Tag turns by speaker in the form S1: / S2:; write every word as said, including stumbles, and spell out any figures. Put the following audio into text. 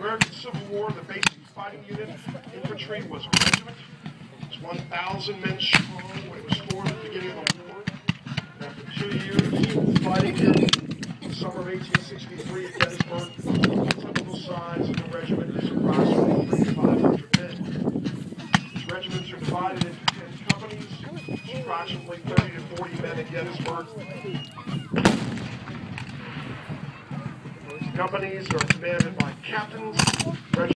S1: American Civil War, the basic fighting unit, infantry, was a regiment. It was one thousand men strong when it was formed at the beginning of the war. And after two years fighting here in the summer of eighteen sixty-three at Gettysburg, the typical size of the regiment is approximately three to five hundred men. These regiments are divided into ten companies, approximately thirty to forty men at Gettysburg. Companies are commanded by captains.